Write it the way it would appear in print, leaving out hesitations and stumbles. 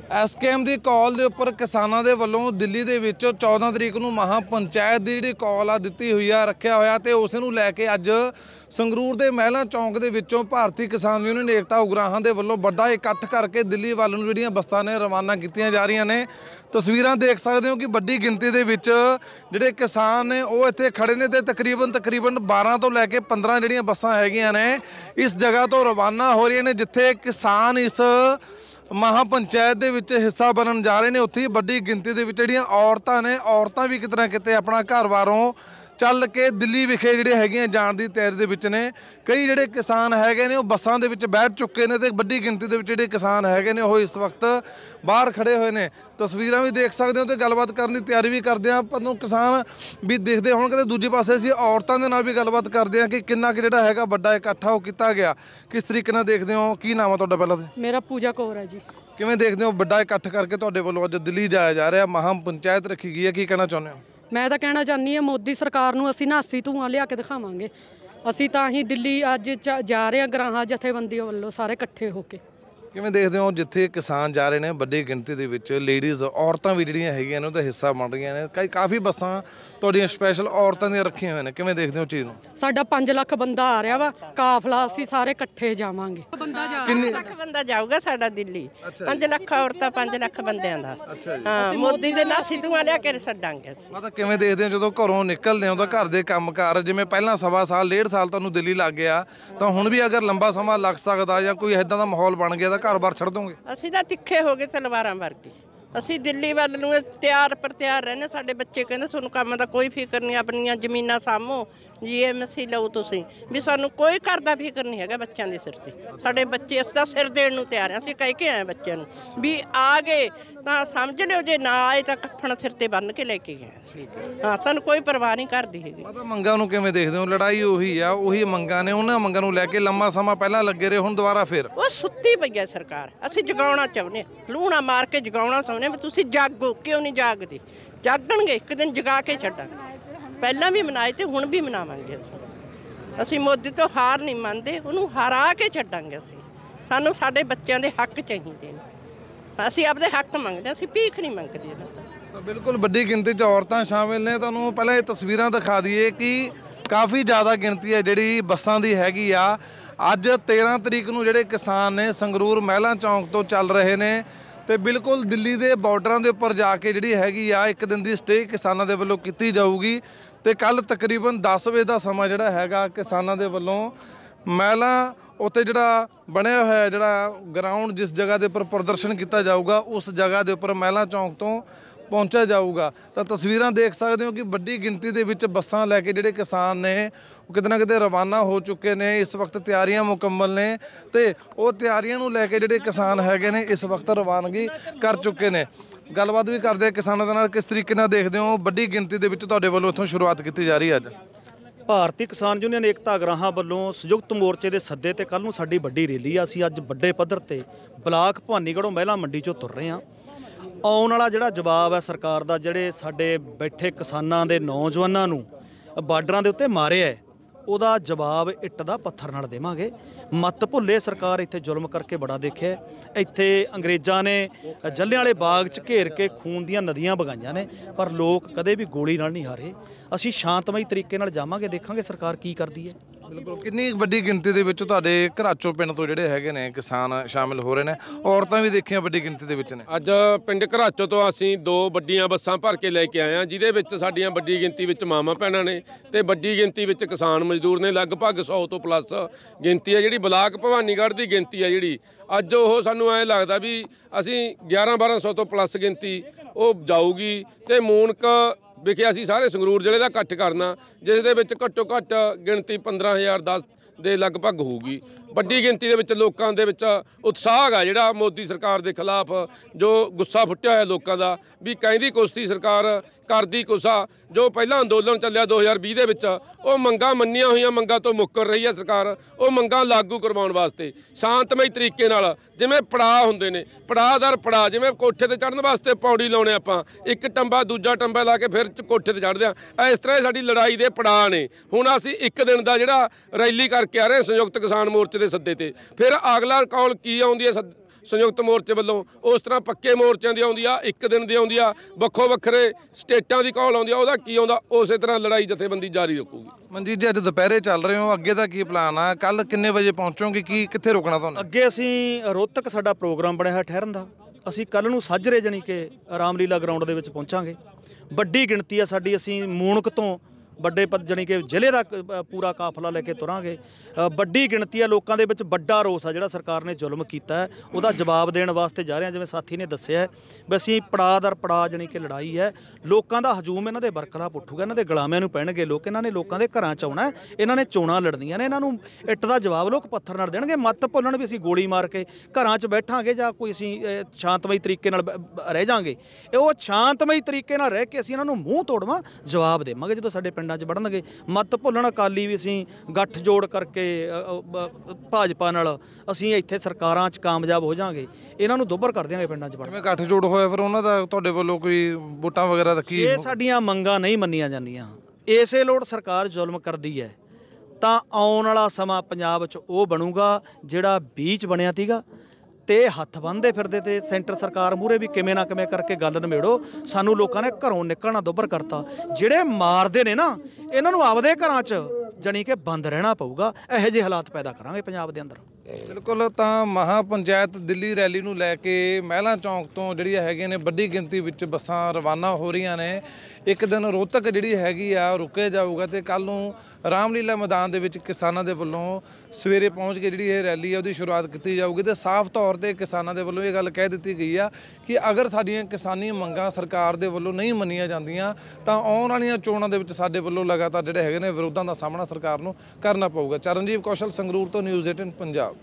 SKM ਦੀ ਕਾਲ ਦੇ ਉੱਪਰ ਕਿਸਾਨਾਂ ਦੇ ਵੱਲੋਂ ਦਿੱਲੀ ਦੇ ਵਿੱਚ 14 ਤਰੀਕ ਨੂੰ ਮਹਾ ਪੰਚਾਇਤ ਦੀ ਜਿਹੜੀ ਕਾਲ ਆ ਦਿੱਤੀ ਹੋਈ ਆ ਰੱਖਿਆ ਹੋਇਆ ਤੇ ਉਸ ਨੂੰ ਲੈ ਕੇ ਅੱਜ ਸੰਗਰੂਰ ਦੇ ਮਹਿਲਾ ਚੌਂਕ ਦੇ ਵਿੱਚੋਂ ਭਾਰਤੀ ਕਿਸਾਨ ਯੂਨੀਅਨ ਏਕਤਾ ਉਗਰਾਹਾਂ ਦੇ ਵੱਲੋਂ ਵੱਡਾ ਇਕੱਠ ਕਰਕੇ ਦਿੱਲੀ ਵੱਲ ਨੂੰ ਜਿਹੜੀਆਂ ਬੱਸਾਂ ਨੇ ਰਵਾਨਾ ਕੀਤੀਆਂ ਜਾ ਰਹੀਆਂ ਨੇ। ਤਸਵੀਰਾਂ ਦੇਖ ਸਕਦੇ ਹੋ ਕਿ ਵੱਡੀ ਗਿਣਤੀ ਦੇ ਵਿੱਚ ਜਿਹੜੇ ਕਿਸਾਨ ਨੇ ਉਹ ਇੱਥੇ ਖੜੇ ਨੇ ਤੇ ਤਕਰੀਬਨ 12 ਤੋਂ ਲੈ ਕੇ 15 ਜਿਹੜੀਆਂ ਬੱਸਾਂ ਹੈਗੀਆਂ ਨੇ ਇਸ ਜਗ੍ਹਾ ਤੋਂ ਰਵਾਨਾ ਹੋ ਰਹੀਆਂ ਨੇ ਜਿੱਥੇ ਕਿਸਾਨ ਇਸ ਮਹਾ ਪੰਚਾਇਤ ਦੇ ਵਿੱਚ ਹਿੱਸਾ ਬਣਨ ਜਾ ਰਹੇ ਨੇ। ਉੱਥੇ ਵੱਡੀ ਗਿਣਤੀ ਦੇ ਵਿੱਚ ਜਿਹੜੀਆਂ ਔਰਤਾਂ ਵੀ ਕਿਤੇ ਨਾ ਕਿਤੇ ਆਪਣਾ ਘਰ-ਬਾਰੋਂ ਚੱਲ ਕੇ ਦਿੱਲੀ ਵਿਖੇ ਜਿਹੜੇ ਹੈਗੀਆਂ ਜਾਣ ਦੀ ਤਿਆਰੀ ਦੇ ਵਿੱਚ ਨੇ। ਕਈ ਜਿਹੜੇ ਕਿਸਾਨ ਹੈਗੇ ਨੇ ਉਹ ਬੱਸਾਂ ਦੇ ਵਿੱਚ ਬੈਠ ਚੁੱਕੇ ਨੇ ਤੇ ਵੱਡੀ ਗਿਣਤੀ ਦੇ ਵਿੱਚ ਜਿਹੜੇ ਕਿਸਾਨ ਹੈਗੇ ਨੇ ਉਹ ਇਸ ਵਕਤ ਬਾਹਰ ਖੜੇ ਹੋਏ ਨੇ। ਤਸਵੀਰਾਂ ਵੀ ਦੇਖ ਸਕਦੇ ਹੋ ਤੇ ਗੱਲਬਾਤ ਕਰਨ ਦੀ ਤਿਆਰੀ ਵੀ ਕਰਦੇ ਆ। ਪਰ ਨੂੰ ਕਿਸਾਨ ਵੀ ਦੇਖਦੇ ਹੋਣਗੇ ਤੇ ਦੂਜੇ ਪਾਸੇ ਅਸੀਂ ਔਰਤਾਂ ਦੇ ਨਾਲ ਵੀ ਗੱਲਬਾਤ ਕਰਦੇ ਆ ਕਿ ਕਿੰਨਾ ਕਿ ਜਿਹੜਾ ਹੈਗਾ ਵੱਡਾ ਇਕੱਠਾ ਉਹ ਕੀਤਾ ਗਿਆ, ਕਿਸ ਤਰੀਕੇ ਨਾਲ ਦੇਖਦੇ ਹੋ। ਕੀ ਨਾਮ ਆ ਤੁਹਾਡਾ ਪਹਿਲਾਂ ਤੇ? ਮੇਰਾ ਪੂਜਾ ਕੌਰ ਹੈ ਜੀ। ਕਿਵੇਂ ਦੇਖਦੇ ਹੋ ਵੱਡਾ ਇਕੱਠ ਕਰਕੇ ਤੁਹਾਡੇ ਵੱਲੋਂ ਅੱਜ ਦਿੱਲੀ ਜਾਇਆ ਜਾ ਰਿਹਾ, ਮਹਾ ਪੰਚਾਇਤ ਰੱਖੀ ਗਈ ਹੈ, ਕੀ ਕਹਿਣਾ ਚਾਹੁੰਦੇ ਹੋ? ਮੈਂ ਤਾਂ ਕਹਿਣਾ ਚਾਹੁੰਦੀ ਹਾਂ ਮੋਦੀ ਸਰਕਾਰ ਨੂੰ ਅਸੀਂ ਨਾਸੀ ਧੂਆਂ ਲਿਆ ਕੇ ਦਿਖਾਵਾਂਗੇ। ਅਸੀਂ ਤਾਂ ਹੀ ਦਿੱਲੀ ਅੱਜ ਜਾ ਰਹੇ ਹਾਂ ਗਰਾਹਾਂ ਜਥੇਬੰਦੀਆਂ ਵੱਲੋਂ ਸਾਰੇ ਇਕੱਠੇ ਹੋ ਕੇ। ਕਿਵੇਂ ਦੇਖਦੇ ਹੋ ਜਿੱਥੇ ਕਿਸਾਨ ਜਾ ਰਹੇ ਨੇ ਵੱਡੀ ਗਿਣਤੀ ਦੇ ਵਿੱਚ ਲੇਡੀਜ਼ ਔਰਤਾਂ ਵੀ ਜਿਹੜੀਆਂ ਹੈਗੀਆਂ ਨੇ ਉਹਦਾ ਹਿੱਸਾ ਬਣ ਰਹੀਆਂ ਨੇ। ਕਾਫੀ ਬੱਸਾਂ ਤੁਹਾਡੀਆਂ ਸਪੈਸ਼ਲ ਔਰਤਾਂ ਦੀਆਂ ਰੱਖੀਆਂ ਹੋਈਆਂ ਨੇ, ਕਿਵੇਂ ਦੇਖਦੇ ਹੋ ਚੀਜ਼ ਨੂੰ? ਸਾਡਾ 5 ਲੱਖ ਬੰਦਾ ਆ ਰਿਹਾ ਵਾ ਕਾਫਲਾ, ਅਸੀਂ ਸਾਰੇ ਇਕੱਠੇ ਜਾਵਾਂਗੇ। ਕਿੰਨੇ ਲੱਖ ਬੰਦਾ ਜਾਊਗਾ ਸਾਡਾ ਦਿੱਲੀ? 5 ਲੱਖ ਔਰਤਾਂ 5 ਲੱਖ ਬੰਦਿਆਂ ਦਾ। ਹਾਂ, ਮੋਦੀ ਦੇ ਨਾਸੀ ਧੂਆਂ ਲਿਆ ਕੇ ਛੱਡਾਂਗੇ ਅਸੀਂ। ਮਤਲਬ ਕਿਵੇਂ ਦੇਖਦੇ ਹੋ ਜਦੋਂ ਘਰੋਂ ਨਿਕਲਦੇ ਹੋ ਤਾਂ ਘਰ ਦੇ ਕੰਮਕਾਰ ਜਿਵੇਂ ਪਹਿਲਾਂ ਸਵਾ ਸਾਲ 1.5 ਸਾਲ ਤੁਹਾਨੂੰ ਦਿੱਲੀ ਲੱਗ ਗਿਆ ਤਾਂ ਹੁਣ ਵੀ ਅਗਰ ਲੰਬਾ ਸਮਾਂ ਲੱਗ ਸਕਦਾ ਜਾਂ ਕੋਈ ਇੱਦਾਂ ਦਾ ਮਾਹੌਲ ਬਣ ਗਿਆ ਤਾਂ ਘਰ-ਬਾਰ ਛੱਡ ਦੋਗੇ? ਅਸੀਂ ਤਾਂ ਤਿੱਖੇ ਹੋ ਗਏ ਤਲਵਾਰਾਂ ਵਰਗੇ। ਅਸੀਂ ਦਿੱਲੀ ਵੱਲ ਨੂੰ ਤਿਆਰ ਰਹਿੰਦੇ। ਸਾਡੇ ਬੱਚੇ ਕਹਿੰਦੇ ਤੁਹਾਨੂੰ ਕੰਮ ਦਾ ਕੋਈ ਫਿਕਰ ਨਹੀਂ, ਆਪਣੀਆਂ ਜ਼ਮੀਨਾਂ ਸਾਂਭੋ, GMC ਲਓ ਤੁਸੀਂ, ਵੀ ਸਾਨੂੰ ਕੋਈ ਘਰ ਦਾ ਫਿਕਰ ਨਹੀਂ ਹੈਗਾ ਬੱਚਿਆਂ ਦੇ ਸਿਰ ਤੇ। ਸਾਡੇ ਬੱਚੇ ਅਸੀਂ ਤਾਂ ਸਿਰ ਦੇਣ ਨੂੰ ਤਿਆਰ ਹਾਂ। ਅਸੀਂ ਕਹਿ ਕੇ ਆਏ ਬੱਚਿਆਂ ਨੂੰ ਵੀ ਆ ਗਏ ਤਾਂ ਸਮਝ ਲਿਓ, ਜੇ ਨਾ ਆਏ ਤਾਂ ਕੱਫਣ ਸਿਰ ਤੇ ਬੰਨ੍ਹ ਕੇ ਲੈ ਕੇ ਗਏ। ਹਾਂ, ਸਾਨੂੰ ਕੋਈ ਪਰਵਾਹ ਨਹੀਂ ਕਰਦੀ ਹੈਗੀ। ਮਤਲਬ ਮੰਗਾਂ ਨੂੰ ਕਿਵੇਂ ਦੇਖਦੇ ਹੋ? ਲੜਾਈ ਉਹੀ ਮੰਗਾਂ ਨੇ, ਉਹਨਾਂ ਮੰਗਾਂ ਨੂੰ ਲੈ ਕੇ ਲੰਮਾ ਸਮਾਂ ਪਹਿਲਾਂ ਲੱਗੇ ਰਹੇ, ਹੁਣ ਦੁਬਾਰਾ ਫਿਰ ਉਹ ਸੁੱਤੀ ਪਈ ਹੈ ਸਰਕਾਰ। ਅਸੀਂ ਜਗਾਉਣਾ ਚਾਹੁੰਦੇ, ਲੂਣਾ ਮਾਰ ਕੇ ਜਗਾਉਣਾ ਚਾਹੁੰਦੇ ਵੀ ਤੁਸੀਂ ਜਾਗੋ। ਕਿਉਂ ਨਹੀਂ ਜਾਗਦੇ? ਜਾਗਣਗੇ, ਇੱਕ ਦਿਨ ਜਗਾ ਕੇ ਛੱਡਾਂਗੇ। ਪਹਿਲਾਂ ਵੀ ਮਨਾਏ ਤੇ ਹੁਣ ਵੀ ਮਨਾਵਾਂਗੇ। ਅਸੀਂ ਮੋਦੀ ਤੋਂ ਹਾਰ ਨਹੀਂ ਮੰਨਦੇ, ਉਹਨੂੰ ਹਰਾ ਕੇ ਛੱਡਾਂਗੇ। ਸਾਨੂੰ ਸਾਡੇ ਬੱਚਿਆਂ ਦੇ ਹੱਕ ਚਾਹੀਦੇ ਨੇ। ਅਸੀਂ ਆਪਦੇ ਹੱਕ ਮੰਗਦੇ, ਅਸੀਂ ਭੀਖ ਨਹੀਂ ਮੰਗਦੇ ਇਹਨਾਂ ਤੋਂ। ਬਿਲਕੁਲ ਵੱਡੀ ਗਿਣਤੀ 'ਚ ਔਰਤਾਂ ਸ਼ਾਮਿਲ ਨੇ। ਤੁਹਾਨੂੰ ਪਹਿਲਾਂ ਇਹ ਤਸਵੀਰਾਂ ਦਿਖਾ ਦਈਏ ਕਿ ਕਾਫੀ ਜ਼ਿਆਦਾ ਗਿਣਤੀ ਹੈ ਜਿਹੜੀ ਬੱਸਾਂ ਦੀ ਹੈਗੀ ਆ। ਅੱਜ 13 ਤਰੀਕ ਨੂੰ ਜਿਹੜੇ ਕਿਸਾਨ ਨੇ ਸੰਗਰੂਰ ਮਹਿਲਾ ਚੌਂਕ ਤੋਂ ਚੱਲ ਰਹੇ ਨੇ ਤੇ ਬਿਲਕੁਲ ਦਿੱਲੀ ਦੇ ਬਾਰਡਰਾਂ ਦੇ ਉੱਪਰ ਜਾ ਕੇ ਜਿਹੜੀ ਹੈਗੀ ਆ ਇੱਕ ਦਿਨ ਦੀ ਸਟੇ ਕਿਸਾਨਾਂ ਦੇ ਵੱਲੋਂ ਕੀਤੀ ਜਾਊਗੀ। ਤੇ ਕੱਲ ਤਕਰੀਬਨ 10 ਵਜੇ ਦਾ ਸਮਾਂ ਜਿਹੜਾ ਹੈਗਾ ਕਿਸਾਨਾਂ ਦੇ ਵੱਲੋਂ ਮਹਿਲਾ ਉੱਤੇ ਜਿਹੜਾ ਬਣਿਆ ਹੋਇਆ ਜਿਹੜਾ ਗਰਾਊਂਡ ਜਿਸ ਜਗ੍ਹਾ ਦੇ ਉੱਪਰ ਪ੍ਰਦਰਸ਼ਨ ਕੀਤਾ ਜਾਊਗਾ ਉਸ ਜਗ੍ਹਾ ਦੇ ਉੱਪਰ ਮਹਿਲਾ ਚੌਂਕ ਤੋਂ ਪਹੁੰਚਿਆ ਜਾਊਗਾ। ਤਾਂ ਤਸਵੀਰਾਂ ਦੇਖ ਸਕਦੇ ਹੋ ਕਿ ਵੱਡੀ ਗਿਣਤੀ ਦੇ ਵਿੱਚ ਬੱਸਾਂ ਲੈ ਕੇ ਜਿਹੜੇ ਕਿਸਾਨ ਨੇ ਉਹ ਕਿਤੇ ਨਾ ਕਿਤੇ ਰਵਾਨਾ ਹੋ ਚੁੱਕੇ ਨੇ। ਇਸ ਵਕਤ ਤਿਆਰੀਆਂ ਮੁਕੰਮਲ ਨੇ ਤੇ ਉਹ ਤਿਆਰੀਆਂ ਨੂੰ ਲੈ ਕੇ ਜਿਹੜੇ ਕਿਸਾਨ ਹੈਗੇ ਨੇ ਇਸ ਵਕਤ ਰਵਾਨਗੀ ਕਰ ਚੁੱਕੇ ਨੇ। ਗੱਲਬਾਤ ਵੀ ਕਰਦੇ ਆ ਕਿਸਾਨਾਂ ਦੇ ਨਾਲ, ਕਿਸ ਤਰੀਕੇ ਨਾਲ ਦੇਖਦੇ ਹੋ ਵੱਡੀ ਗਿਣਤੀ ਦੇ ਵਿੱਚ ਤੁਹਾਡੇ ਵੱਲੋਂ ਇੱਥੋਂ ਸ਼ੁਰੂਆਤ ਕੀਤੀ ਜਾ ਰਹੀ ਹੈ? ਅੱਜ ਭਾਰਤੀ ਕਿਸਾਨ ਯੂਨੀਅਨ ਏਕਤਾ ਉਗਰਾਹਾਂ ਵੱਲੋਂ ਸੰਯੁਕਤ ਮੋਰਚੇ ਦੇ ਸੱਦੇ ਤੇ ਕੱਲ੍ਹ ਨੂੰ ਸਾਡੀ ਵੱਡੀ ਰੈਲੀ ਆ। ਅਸੀਂ ਅੱਜ ਵੱਡੇ ਪੱਧਰ ਤੇ ਬਲਾਕ ਭਵਾਨੀਗੜ੍ਹੋਂ ਮਹਿਲਾ ਮੰਡੀ 'ਚੋਂ ਤੁਰ ਰਹੇ ਹਾਂ। ਆਉਣ ਵਾਲਾ ਜਿਹੜਾ ਜਵਾਬ ਹੈ ਸਰਕਾਰ ਦਾ, ਜਿਹੜੇ ਸਾਡੇ ਬੈਠੇ ਕਿਸਾਨਾਂ ਦੇ ਨੌਜਵਾਨਾਂ ਨੂੰ ਬਾਰਡਰਾਂ ਦੇ ਉੱਤੇ ਮਾਰਿਆ, ਉਹਦਾ ਜਵਾਬ ਇੱਟ ਦਾ ਪੱਥਰ ਨਾਲ ਦੇਵਾਂਗੇ। ਮੱਤ ਭੁੱਲੇ ਸਰਕਾਰ ਇੱਥੇ ਜ਼ੁਲਮ ਕਰਕੇ ਬੜਾ ਦੇਖਿਆ। ਇੱਥੇ ਅੰਗਰੇਜ਼ਾਂ ਨੇ ਜਲ੍ਹਿਆਂਵਾਲੇ ਬਾਗ 'ਚ ਘੇਰ ਕੇ ਖੂਨ ਦੀਆਂ ਨਦੀਆਂ ਵਗਾਈਆਂ ਨੇ, ਪਰ ਲੋਕ ਕਦੇ ਵੀ ਗੋਲੀ ਨਾਲ ਨਹੀਂ ਹਾਰੇ। ਅਸੀਂ ਸ਼ਾਂਤਮਈ ਤਰੀਕੇ ਨਾਲ ਜਾਵਾਂਗੇ, ਦੇਖਾਂਗੇ ਸਰਕਾਰ ਕੀ ਕਰਦੀ ਹੈ। ਬਿਲਕੁਲ। ਕਿੰਨੀ ਵੱਡੀ ਗਿਣਤੀ ਦੇ ਵਿੱਚ ਤੁਹਾਡੇ ਘਰਾਚੋਂ ਪਿੰਡ ਤੋਂ ਜਿਹੜੇ ਹੈਗੇ ਨੇ ਕਿਸਾਨ ਸ਼ਾਮਿਲ ਹੋ ਰਹੇ ਨੇ? ਔਰਤਾਂ ਵੀ ਦੇਖੀਆਂ ਵੱਡੀ ਗਿਣਤੀ ਦੇ ਵਿੱਚ ਨੇ। ਅੱਜ ਪਿੰਡ ਘਰਾਚੋਂ ਤੋਂ ਅਸੀਂ 2 ਵੱਡੀਆਂ ਬੱਸਾਂ ਭਰ ਕੇ ਲੈ ਕੇ ਆਏ ਹਾਂ, ਜਿਹਦੇ ਵਿੱਚ ਸਾਡੀਆਂ ਵੱਡੀ ਗਿਣਤੀ ਵਿੱਚ ਮਾਵਾਂ ਭੈਣਾਂ ਨੇ ਤੇ ਵੱਡੀ ਗਿਣਤੀ ਵਿੱਚ ਕਿਸਾਨ ਮਜ਼ਦੂਰ ਨੇ। ਲਗਭਗ 100 ਤੋਂ ਪਲੱਸ ਗਿਣਤੀ ਹੈ। ਜਿਹੜੀ ਬਲਾਕ ਭਵਾਨੀਗੜ੍ਹ ਦੀ ਗਿਣਤੀ ਹੈ ਜਿਹੜੀ ਅੱਜ, ਉਹ ਸਾਨੂੰ ਐਂ ਲੱਗਦਾ ਵੀ ਅਸੀਂ 11-1200 ਤੋਂ ਪਲੱਸ ਗਿਣਤੀ ਉਹ ਜਾਊਗੀ। ਤੇ ਮੂਨਕ ਵਿਖੇ ਅਸੀਂ ਸਾਰੇ ਸੰਗਰੂਰ ਜ਼ਿਲ੍ਹੇ ਦਾ ਇਕੱਠ ਕਰਨਾ, ਜਿਸ ਦੇ ਵਿੱਚ ਘੱਟੋ ਘੱਟ ਗਿਣਤੀ 15,010 ਦੇ ਲਗਭਗ ਹੋਊਗੀ। ਵੱਡੀ ਗਿਣਤੀ ਦੇ ਵਿੱਚ ਲੋਕਾਂ ਦੇ ਵਿੱਚ ਉਤਸ਼ਾਹ ਹੈਗਾ ਜਿਹੜਾ ਮੋਦੀ ਸਰਕਾਰ ਦੇ ਖਿਲਾਫ ਜੋ ਗੁੱਸਾ ਫੁੱਟਿਆ ਹੋਇਆ ਲੋਕਾਂ ਦਾ, ਵੀ ਕਹਿੰਦੀ ਕੁਛ ਸੀ ਸਰਕਾਰ, ਕਰਦੀ ਕੁਛ ਆ। ਜੋ ਪਹਿਲਾਂ ਅੰਦੋਲਨ ਚੱਲਿਆ 2020 ਦੇ ਵਿੱਚ, ਉਹ ਮੰਗਾਂ ਮੰਨੀਆਂ ਹੋਈਆਂ ਮੰਗਾਂ ਤੋਂ ਮੁੱਕਰ ਰਹੀ ਹੈ ਸਰਕਾਰ। ਉਹ ਮੰਗਾਂ ਲਾਗੂ ਕਰਵਾਉਣ ਵਾਸਤੇ ਸ਼ਾਂਤਮਈ ਤਰੀਕੇ ਨਾਲ, ਜਿਵੇਂ ਪੜਾਅ ਹੁੰਦੇ ਨੇ, ਪੜਾਅ ਦਰ ਪੜਾਅ, ਜਿਵੇਂ ਕੋਠੇ ਤੇ ਚੜ੍ਹਨ ਵਾਸਤੇ ਪੌੜੀ ਲਾਉਣੇ ਆਪਾਂ, ਇੱਕ ਟੰਬਾ ਦੂਜਾ ਟੰਬਾ ਲਾ ਕੇ ਫਿਰ ਕੋਠੇ ਤੇ ਚੜ੍ਹਦੇ ਹਾਂ। ਇਸ ਤਰ੍ਹਾਂ ਸਾਡੀ ਲੜਾਈ ਦੇ ਪੜਾਅ ਨੇ। ਹੁਣ ਅਸੀਂ ਇੱਕ ਦਿਨ ਦਾ ਜਿਹੜਾ ਰੈਲੀ ਕਰਕੇ ਆ ਰਹੇ ਸੰਯੁਕਤ ਕਿਸਾਨ ਮੋਰਚੇ ਦੇ ਸੱਦੇ ਤੇ, ਫਿਰ ਅਗਲਾ ਕਾਲ ਕੀ ਆਉਂਦੀ ਹੈ ਸੰਯੁਕਤ ਮੋਰਚੇ ਵੱਲੋਂ, ਉਸ ਤਰ੍ਹਾਂ ਪੱਕੇ ਮੋਰਚਿਆਂ ਦੀ ਆਉਂਦੀ ਆ, ਇੱਕ ਦਿਨ ਦੀ ਆਉਂਦੀ ਆ, ਵੱਖੋ ਵੱਖਰੇ ਸਟੇਟਾਂ ਦੀ ਕਾਲ ਆਉਂਦੀ ਆ, ਉਹਦਾ ਕੀ ਆਉਂਦਾ, ਉਸੇ ਤਰ੍ਹਾਂ ਲੜਾਈ ਜਥੇਬੰਦੀ ਜਾਰੀ ਰੱਖੂਗੀ। ਮਨਜੀਤ ਜੀ, ਅੱਜ ਦੁਪਹਿਰੇ ਚੱਲ ਰਹੇ ਹੋ, ਅੱਗੇ ਦਾ ਕੀ ਪਲਾਨ ਆ? ਕੱਲ ਕਿੰਨੇ ਵਜੇ ਪਹੁੰਚੋਗੇ? ਕਿੱਥੇ ਰੁਕਣਾ ਤੁਹਾਨੂੰ? ਅੱਗੇ ਅਸੀਂ ਰੋਹਤਕ ਸਾਡਾ ਪ੍ਰੋਗਰਾਮ ਬਣਿਆ ਹੈ ਠਹਿਰਨ ਦਾ। ਅਸੀਂ ਕੱਲ ਨੂੰ ਸਾਜਰੇ ਜਾਣੀ ਕਿ ਰਾਮਲੀਲਾ ਗਰਾਊਂਡ ਦੇ ਵਿੱਚ ਪਹੁੰਚਾਂਗੇ। ਵੱਡੀ ਗਿਣਤੀ ਆ ਸਾਡੀ, ਅਸੀਂ ਮੂਣਕ ਤੋਂ ਵੱਡੇ ਜਾਣੀ ਕਿ ਜ਼ਿਲ੍ਹੇ ਦਾ ਪੂਰਾ ਕਾਫਲਾ ਲੈ ਕੇ ਤੁਰਾਂਗੇ। ਵੱਡੀ ਗਿਣਤੀ ਆ, ਲੋਕਾਂ ਦੇ ਵਿੱਚ ਵੱਡਾ ਰੋਸ ਆ ਜਿਹੜਾ ਸਰਕਾਰ ਨੇ ਜ਼ੁਲਮ ਕੀਤਾ ਹੈ, ਉਹਦਾ ਜਵਾਬ ਦੇਣ ਵਾਸਤੇ ਜਾ ਰਹੇ ਹਾਂ। ਜਿਵੇਂ ਸਾਥੀ ਨੇ ਦੱਸਿਆ ਵੀ ਅਸੀਂ ਪੜਾਅ ਦਰ ਪੜਾਅ ਜਾਣੀ ਕਿ ਲੜਾਈ ਹੈ। ਲੋਕਾਂ ਦਾ ਹਜੂਮ ਇਹਨਾਂ ਦੇ ਬਰਖਲਾਫ ਉੱਠੂਗਾ, ਇਹਨਾਂ ਦੇ ਗੁਲਾਮਿਆਂ ਨੂੰ ਪੈਣਗੇ ਲੋਕ। ਇਹਨਾਂ ਨੇ ਲੋਕਾਂ ਦੇ ਘਰਾਂ 'ਚ ਆਉਣਾ, ਇਹਨਾਂ ਨੇ ਚੋਣਾਂ ਲੜਨੀਆਂ ਨੇ, ਇਹਨਾਂ ਨੂੰ ਇੱਟ ਦਾ ਜਵਾਬ ਲੋਕ ਪੱਥਰ ਨਾਲ ਦੇਣਗੇ। ਮੱਤ ਭੁੱਲਣ ਵੀ ਅਸੀਂ ਗੋਲੀ ਮਾਰ ਕੇ ਘਰਾਂ 'ਚ ਬੈਠਾਂਗੇ ਜਾਂ ਕੋਈ ਅਸੀਂ ਸ਼ਾਂਤਮਈ ਤਰੀਕੇ ਨਾਲ ਰਹਿ ਜਾਾਂਗੇ। ਉਹ ਸ਼ਾਂਤਮਈ ਤਰੀਕੇ ਨਾਲ ਰਹਿ ਕੇ ਅਸੀਂ ਇਹਨਾਂ ਨੂੰ ਮੂੰਹ ਤੋੜਵਾਂ ਜਵਾਬ ਦੇਵਾਂਗੇ ਜਦੋਂ ਸਾਡੇ ਪਿੰਡਾਂ 'ਚ ਵੜਨਗੇ। ਮੱਤ ਭੁੱਲਣ ਅਕਾਲੀ ਵੀ ਅਸੀਂ ਗੱਠ ਜੋੜ ਕਰਕੇ ਭਾਜਪਾ ਨਾਲ ਅਸੀਂ ਇੱਥੇ ਸਰਕਾਰਾਂ 'ਚ ਕਾਮਯਾਬ ਹੋ ਜਾਾਂਗੇ, ਇਹਨਾਂ ਨੂੰ ਦੁੱਬਰ ਕਰ ਦਿਆਂਗੇ ਪਿੰਡਾਂ 'ਚ ਵੜ। ਜਿਵੇਂ ਗੱਠ ਜੋੜ ਹੋਇਆ, ਫਿਰ ਉਹਨਾਂ ਦਾ ਤੁਹਾਡੇ ਵੱਲੋਂ ਕੋਈ ਵੋਟਾਂ ਵਗੈਰਾ ਦਾ ਕੀ? ਇਹ ਸਾਡੀਆਂ ਮੰਗਾਂ ਨਹੀਂ ਮੰਨੀਆਂ ਜਾਂਦੀਆਂ, ਇਸੇ ਲੋੜ ਸਰਕਾਰ ਜ਼ੁਲਮ ਕਰਦੀ ਹੈ, ਤਾਂ ਆਉਣ ਵਾਲਾ ਸਮਾਂ ਪੰਜਾਬ 'ਚ ਉਹ ਬਣੂਗਾ ਜਿਹੜਾ ਬੀਚ ਬਣਿਆ ਤੀਗਾ। ਤੇ ਹੱਥ ਬੰਨ੍ਹਦੇ ਫਿਰਦੇ ਤੇ ਸੈਂਟਰ ਸਰਕਾਰ ਮੂਹਰੇ ਵੀ ਕਿਵੇਂ ਨਾ ਕਿਵੇਂ ਕਰਕੇ ਗੱਲ ਨਿਬੇੜੋ। ਸਾਨੂੰ ਲੋਕਾਂ ਨੇ ਘਰੋਂ ਨਿਕਲਣਾ ਦੁੱਬਰ ਕਰਤਾ। ਜਿਹੜੇ ਮਾਰਦੇ ਨੇ ਨਾ, ਇਹਨਾਂ ਨੂੰ ਆਪਦੇ ਘਰਾਂ 'ਚ ਜਾਣੀ ਕਿ ਬੰਦ ਰਹਿਣਾ ਪਊਗਾ। ਇਹੋ ਜਿਹੇ ਹਾਲਾਤ ਪੈਦਾ ਕਰਾਂਗੇ ਪੰਜਾਬ ਦੇ ਅੰਦਰ। ਬਿਲਕੁਲ। ਤਾਂ ਮਹਾ ਪੰਚਾਇਤ ਦਿੱਲੀ ਰੈਲੀ ਨੂੰ ਲੈ ਕੇ ਮਹਿਲਾ ਚੌਂਕ ਤੋਂ ਜਿਹੜੀਆਂ ਹੈਗੀਆਂ ਨੇ ਵੱਡੀ ਗਿਣਤੀ ਵਿੱਚ ਬੱਸਾਂ ਰਵਾਨਾ ਹੋ ਰਹੀਆਂ ਨੇ। ਇੱਕ ਦਿਨ ਰੋਹਤਕ ਜਿਹੜੀ ਹੈਗੀ ਆ ਰੁਕਿਆ ਜਾਊਗਾ ਤੇ ਕੱਲ ਨੂੰ ਰਾਮਲੀਲਾ ਮੈਦਾਨ ਦੇ ਵਿੱਚ ਕਿਸਾਨਾਂ ਦੇ ਵੱਲੋਂ ਸਵੇਰੇ ਪਹੁੰਚ ਕੇ ਜਿਹੜੀ ਇਹ ਰੈਲੀ ਆ ਉਹਦੀ ਸ਼ੁਰੂਆਤ ਕੀਤੀ ਜਾਊਗੀ। ਤੇ ਸਾਫ਼ ਤੌਰ ਤੇ ਕਿਸਾਨਾਂ ਦੇ ਵੱਲੋਂ ਇਹ ਗੱਲ ਕਹਿ ਦਿੱਤੀ ਗਈ ਆ ਕਿ ਅਗਰ ਸਾਡੀਆਂ ਕਿਸਾਨੀ ਮੰਗਾਂ ਸਰਕਾਰ ਦੇ ਵੱਲੋਂ ਨਹੀਂ ਮੰਨੀਆਂ ਜਾਂਦੀਆਂ ਤਾਂ ਆਉਣ ਵਾਲੀਆਂ ਚੋਣਾਂ ਦੇ ਵਿੱਚ ਸਾਡੇ ਵੱਲੋਂ ਲਗਾਤਾਰ ਜਿਹੜੇ ਹੈਗੇ ਨੇ ਵਿਰੋਧਾਂ ਦਾ ਸਾਹਮਣਾ ਸਰਕਾਰ ਨੂੰ ਕਰਨਾ ਪਊਗਾ। ਚਰਨਜੀਤ ਕੌਸ਼ਲ, ਸੰਗਰੂਰ ਤੋਂ, ਨਿਊਜ਼ 18 ਪੰਜਾਬ।